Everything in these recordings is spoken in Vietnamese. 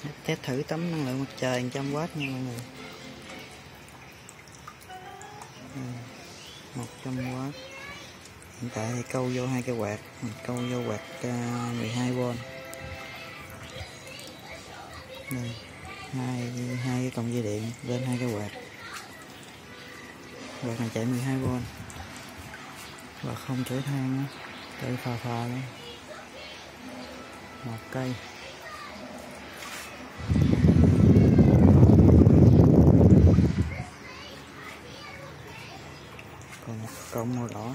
Test thử tấm năng lượng mặt trời 100W nha mọi người. 100W. Hiện tại thì câu vô hai cái quạt, câu vô quạt 12V. Đây, hai cái cọng dây điện lên hai cái quạt. Quạt này chạy 12V và không chổi than, chạy phà phà luôn. Một cây. Còn một cọng màu đỏ.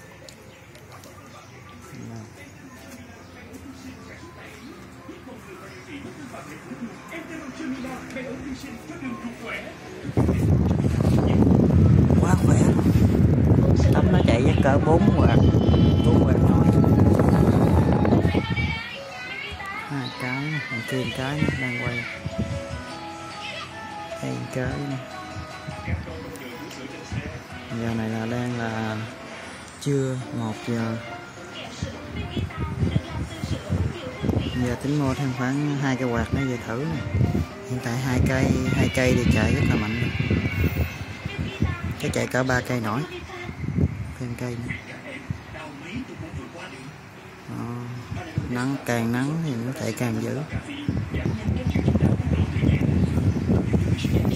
Quá khỏe. Tấm nó chạy với cỡ 4 quạt thôi. Hai cái, thằng kia một cái đang quay. Đây một cái. Giờ này là đang là trưa 1 giờ. Giờ tính mua thêm khoảng 2 cái quạt nữa về thử nè. Hiện tại hai cây thì chạy rất là mạnh. Cái chạy cả 3 cây nổi. Thêm cây nữa. Nắng càng nắng thì nó chạy càng dữ.